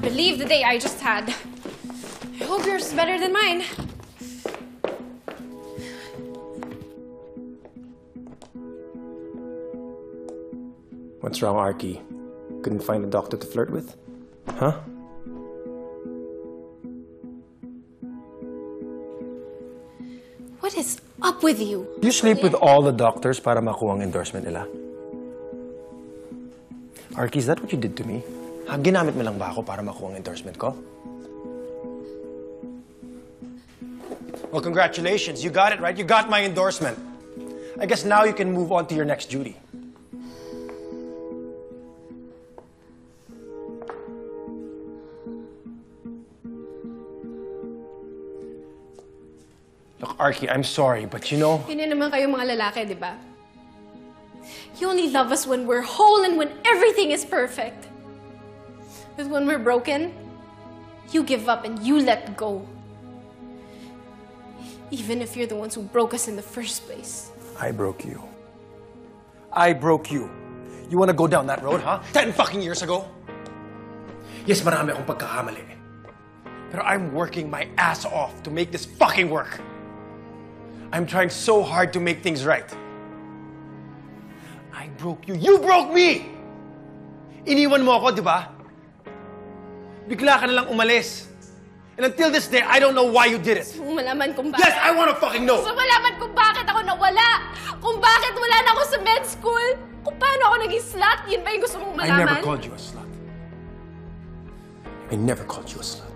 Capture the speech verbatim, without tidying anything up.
believe the day I just had. I hope yours is better than mine. What's wrong, Arky? Couldn't find a doctor to flirt with? Huh? What is up with you? You sleep with all the doctors para makuha ang endorsement nila? Arky, is that what you did to me? Ha, ginamit mo lang ba ako para makuha ang endorsement ko? Well, congratulations. You got it, right? You got my endorsement. I guess now you can move on to your next duty. Look, Arky, I'm sorry, but you know... Yun naman kayo mga lalaki, di ba? You only love us when we're whole and when everything is perfect. But when we're broken, you give up and you let go. Even if you're the ones who broke us in the first place. I broke you. I broke you. You wanna go down that road, huh? Ten fucking years ago? Yes, marami akong pagkakamali. Pero I'm working my ass off to make this fucking work. I'm trying so hard to make things right. I broke you. You broke me! Iniwan mo ako, di ba? Bigla ka na lang umalis. And until this day, I don't know why you did it. Gusto mong malaman kung bakit? Yes, I wanna fucking know! Gusto mong malaman kung bakit ako nawala? Kung bakit wala na ako sa med school? Kung paano ako naging slut? Yun ba yung gusto mong malaman? I never called you a slut. I never called you a slut.